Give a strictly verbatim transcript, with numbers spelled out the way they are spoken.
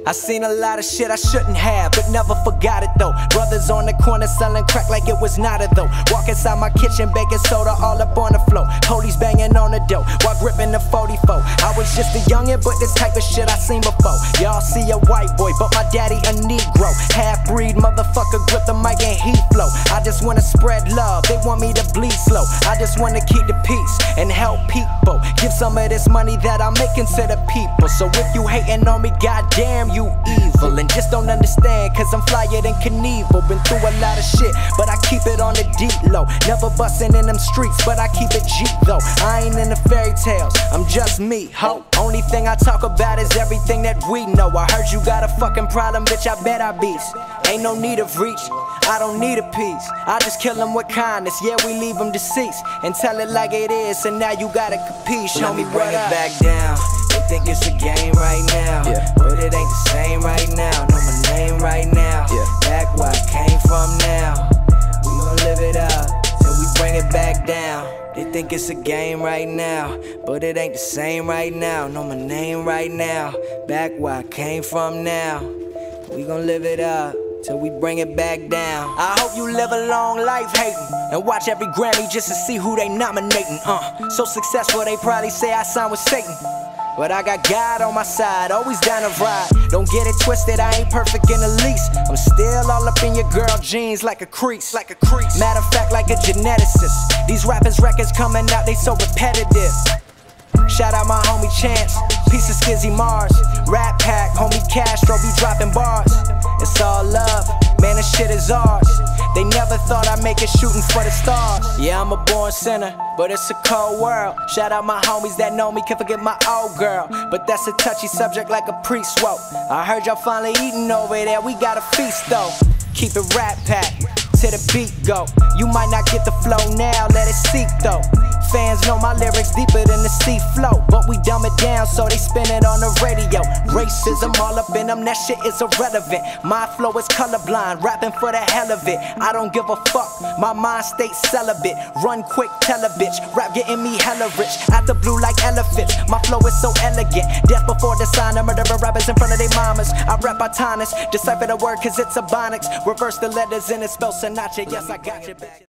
I seen a lot of shit I shouldn't have, but never forgot it though. Brothers on the corner selling crack like it was not a though. Walk inside my kitchen, baking soda all up on the floor. Police banging on the door while gripping the forty-four. I was just a youngin', but this type of shit I seen before. Y'all see a white boy, but my daddy a Negro. Half-breed motherfucker, grip the mic and he flow. I just wanna spread love, they want me to bleed slow. I just wanna keep the peace and help people. Give some of this money that I'm making to the people. So if you hating on me, goddamn you evil. And just don't understand, cause I'm flyer than Knievel. Been through a lot of shit, but I keep it on the deep low. Never bustin' in them streets, but I keep it G though. I ain't in the fairy tales, I'm just me, ho. Only thing I talk about is everything that we know. I heard you got a fucking problem, bitch, I bet I beast. Ain't no need of reach, I don't need a piece. I just kill them with kindness, yeah, we leave them deceased. And tell it like it is, and now you gotta compete. Show me bring it back down. They think it's a game right now, yeah, but it ain't the same right now. Know my name right now, yeah, back where I came from now. We gon' live it up till we bring it back down. They think it's a game right now, but it ain't the same right now. Know my name right now, back where I came from now. We gon' live it up till we bring it back down. I hope you live a long life hating and watch every Grammy just to see who they nominating. Uh, so successful they probably say I signed with Satan, but I got God on my side, always down to ride. Don't get it twisted, I ain't perfect in the least. I'm still all up in your girl jeans like a crease, like a crease. Matter of fact, like a geneticist. These rappers' records coming out, they so repetitive. Shout out my homie Chance, piece of Skizzy Mars. Rap Pack, homie Castro be dropping bars. It's all love, man, this shit is ours. They never thought I'd make it shooting for the stars. Yeah, I'm a born sinner, but it's a cold world. Shout out my homies that know me, can't forget my old girl. But that's a touchy subject like a priest woke. I heard y'all finally eating over there, we got a feast though. Keep it Rap Pack, till the beat go. You might not get the flow now, let it seep though. Fans know my lyrics deeper than the sea flow, but we dumb it down so they spin it on the radio. Racism all up in them, that shit is irrelevant. My flow is colorblind, rapping for the hell of it. I don't give a fuck, my mind stays celibate. Run quick, tell a bitch, rap getting me hella rich. Out the blue like elephants, my flow is so elegant. Death before the sign, I'm murdering rappers in front of their mamas. I rap Botanist, decipher the word cause it's Ebonics. Reverse the letters and it spells Sinatra, yes I got you, bitch.